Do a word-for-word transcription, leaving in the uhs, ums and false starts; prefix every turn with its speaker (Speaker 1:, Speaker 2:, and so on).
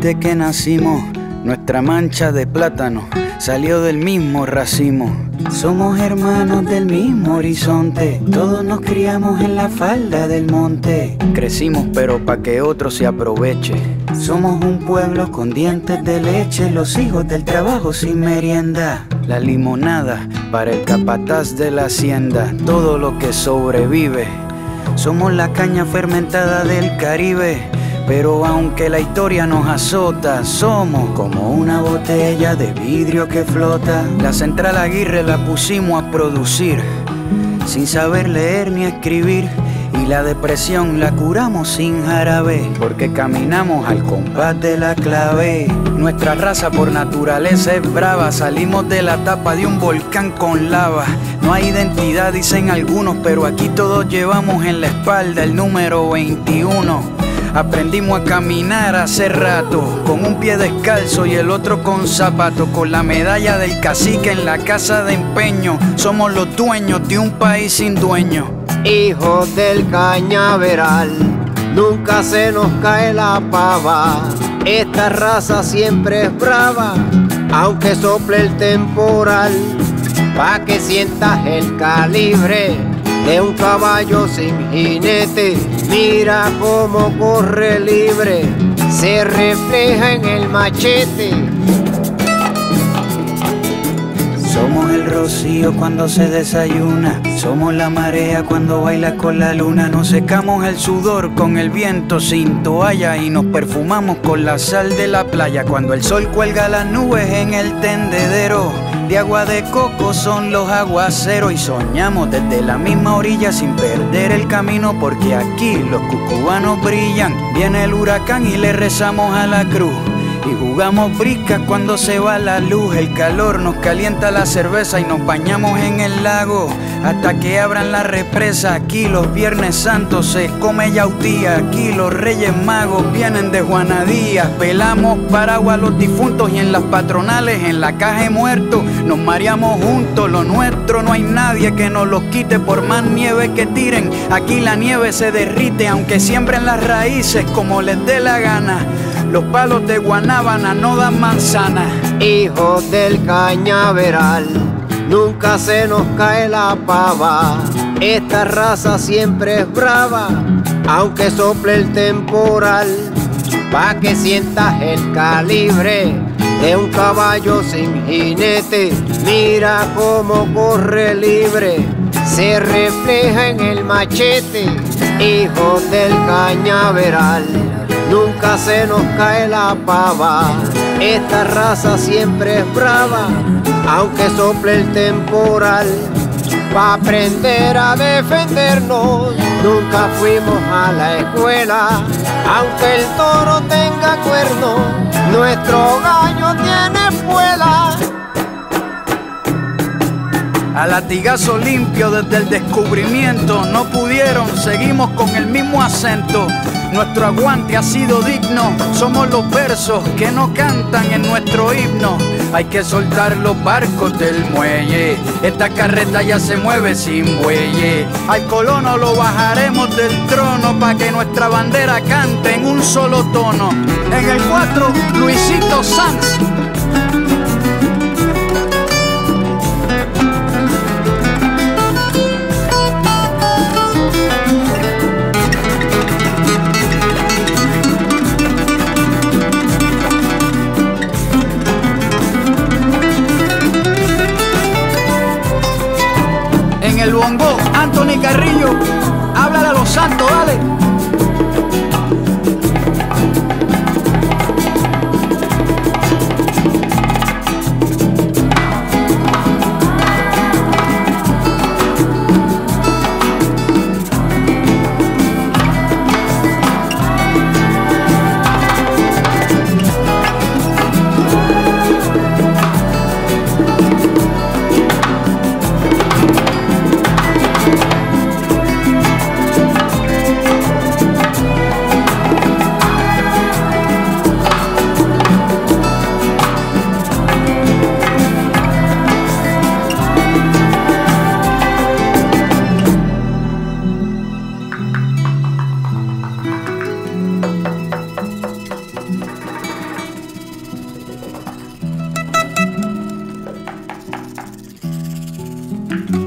Speaker 1: Desde que nacimos, nuestra mancha de plátano salió del mismo racimo. Somos hermanos del mismo horizonte, todos nos criamos en la falda del monte. Crecimos pero pa' que otro se aproveche. Somos un pueblo con dientes de leche, los hijos del trabajo sin merienda. La limonada para el capataz de la hacienda, todo lo que sobrevive. Somos la caña fermentada del Caribe. Pero aunque la historia nos azota, somos como una botella de vidrio que flota. La Central Aguirre la pusimos a producir, sin saber leer ni escribir. Y la depresión la curamos sin jarabe, porque caminamos al compás de la clave. Nuestra raza por naturaleza es brava, salimos de la tapa de un volcán con lava. No hay identidad dicen algunos, pero aquí todos llevamos en la espalda el número veintiuno. Aprendimos a caminar hace rato, con un pie descalzo y el otro con zapato, con la medalla del cacique en la casa de empeño. Somos los dueños de un país sin dueño.
Speaker 2: Hijos del cañaveral, nunca se nos cae la pava. Esta raza siempre es brava, aunque sople el temporal. Pa' que sientas el calibre de un caballo sin jinete. Mira cómo corre libre, se refleja en el machete.
Speaker 1: Somos el rocío cuando se desayuna, somos la marea cuando baila con la luna. Nos secamos el sudor con el viento sin toalla y nos perfumamos con la sal de la playa. Cuando el sol cuelga las nubes en el tendedero, de agua de coco son los aguaceros. Y soñamos desde la misma orilla sin perder el camino, porque aquí los cucubanos brillan. Viene el huracán y le rezamos a la cruz, y jugamos briscas cuando se va la luz. El calor nos calienta la cerveza y nos bañamos en el lago hasta que abran la represa. Aquí los viernes santos se come yautía, aquí los reyes magos vienen de Juana Díaz. Pelamos paraguas a los difuntos y en las patronales, en la caja de muertos, nos mareamos juntos. Lo nuestro no hay nadie que nos lo quite, por más nieve que tiren. Aquí la nieve se derrite, aunque siembren las raíces como les dé la gana. Los palos de guanábana no dan manzana.
Speaker 2: Hijos del cañaveral, nunca se nos cae la pava. Esta raza siempre es brava, aunque sople el temporal. Pa' que sientas el calibre de un caballo sin jinete. Mira cómo corre libre, se refleja en el machete. Hijos del cañaveral, nunca se nos cae la pava. Esta raza siempre es brava, aunque sople el temporal. Pa' aprender a defendernos, nunca fuimos a la escuela. Aunque el toro tenga cuerno, nuestro gallo tiene espuela.
Speaker 1: A latigazo limpio desde el descubrimiento, no pudieron, seguimos con el mismo acento. Nuestro aguante ha sido digno, somos los versos que no cantan en nuestro himno. Hay que soltar los barcos del muelle, esta carreta ya se mueve sin bueye. Al colono lo bajaremos del trono, pa' que nuestra bandera cante en un solo tono. En el cuatro, Luisito Sanz. El bongo, Anthony Carrillo, háblale a los santos, dale. Thank you.